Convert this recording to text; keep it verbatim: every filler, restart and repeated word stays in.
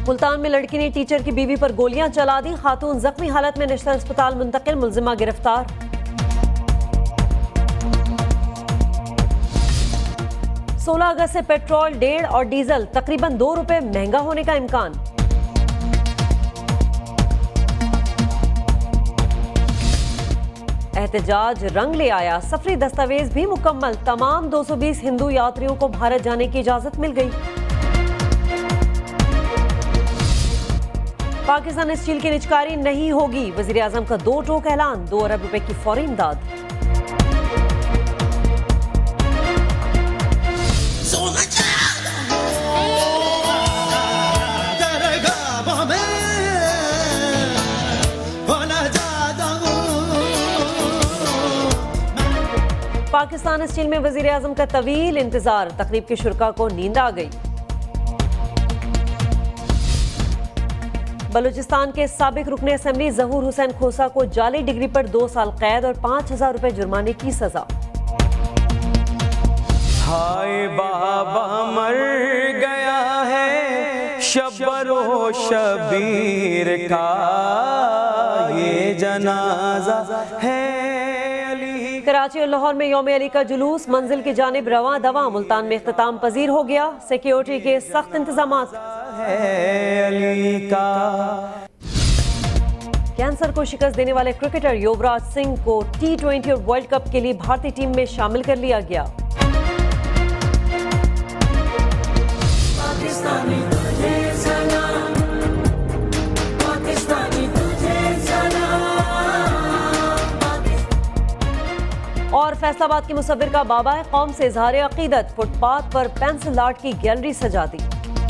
मुल्तान में लड़की ने टीचर की बीवी पर गोलियां चला दी, खातून जख्मी हालत में नेशनल अस्पताल मुंतकिल, मुलजिमा गिरफ्तार। सोलह अगस्त से पेट्रोल डेढ़ और डीजल तकरीबन दो रुपए महंगा होने का इम्कान। एहतजाज रंग ले आया, सफरी दस्तावेज भी मुकम्मल, तमाम दो सौ बीस हिंदू यात्रियों को भारत जाने की इजाजत मिल गई। पाकिस्तान स्टील की निजकारी नहीं होगी, वजीर आजम का दो टोक ऐलान, दो अरब रुपए की फौरी इमदाद। पाकिस्तान स्टील में वजीर आजम का तवील इंतजार, तकरीब के शुरका को नींद आ गई। बलूचिस्तान के साबिक रुकन असेंबली जहूर हुसैन खोसा को जाली डिग्री पर दो साल कैद और पांच हजार रुपए जुर्माने की सजा। हाय बाबा मर गया है शब्बरो शबीर का ये जनाजा है। कराची और लाहौर में यौम अली का जुलूस मंजिल की जानिब रवां दवा, मुल्तान में इख्तिताम पजीर हो गया, सिक्योरिटी के सख्त इंतजामात। कैंसर को शिकस्त देने वाले क्रिकेटर युवराज सिंह को टी ट्वेंटी और वर्ल्ड कप के लिए भारतीय टीम में शामिल कर लिया गया। और फैसलाबाद की मुसव्विर का बाबा है कौम से इजहार अकीदत, फुटपाथ पर पेंसिल आर्ट की गैलरी सजा दी।